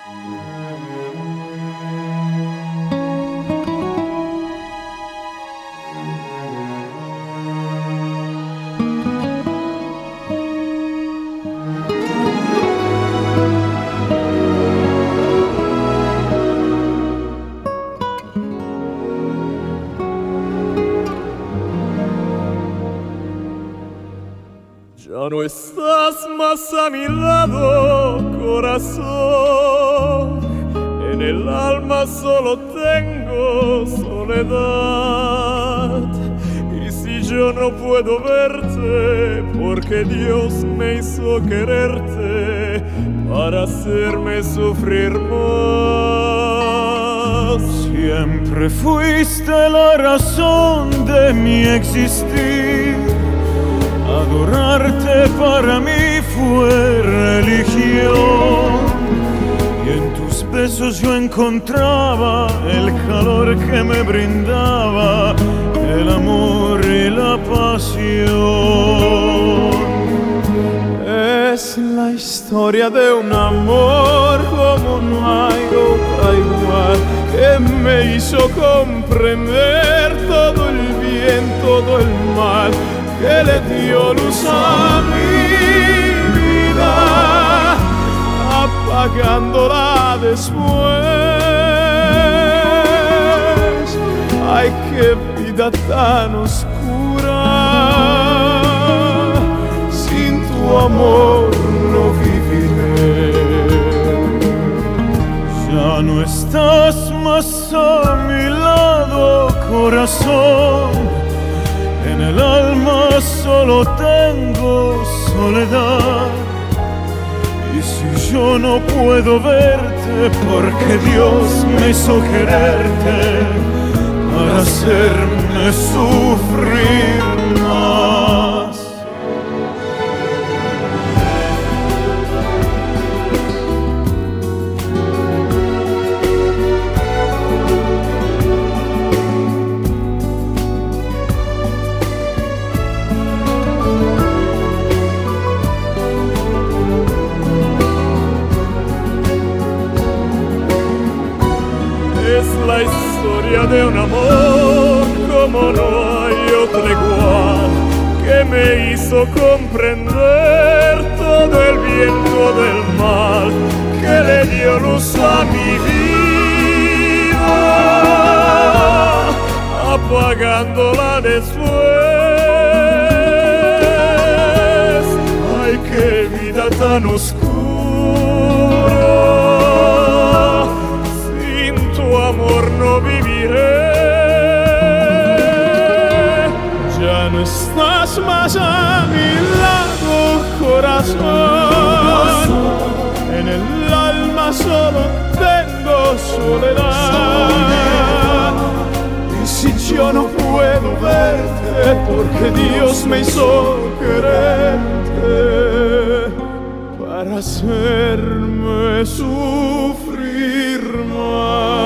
Ya no estás más a mi lado, corazón. En el alma solo tengo soledad. Y si yo no puedo verte, porque Dios me hizo quererte para hacerme sufrir más. Siempre fuiste la razón de mi existir. Adorarte para mí fue religión, y en tus besos yo encontraba el calor que me brindaba el amor y la pasión. Es la historia de un amor como no hay otra igual, que me hizo comprender todo el bien, todo el mal, que le dio luz a mi vida, apagándola después. Ay, qué vida tan oscura, sin tu amor no viviré. Ya no estás más a mi lado, corazón. En el alma solo tengo soledad. Y si yo no puedo verte, porque Dios me hizo quererte para hacerme sufrir más. Es la historia de un amor como no hay otro igual, que me hizo comprender todo el bien, todo el mal, que le dio luz a mi vida, apagándola después. Ay, qué vida tan oscura, amor no viviré. Ya no estás más a mi lado, corazón. En el alma solo tengo soledad. Y si yo no puedo verte, porque Dios me hizo quererte para hacerme sufrir más.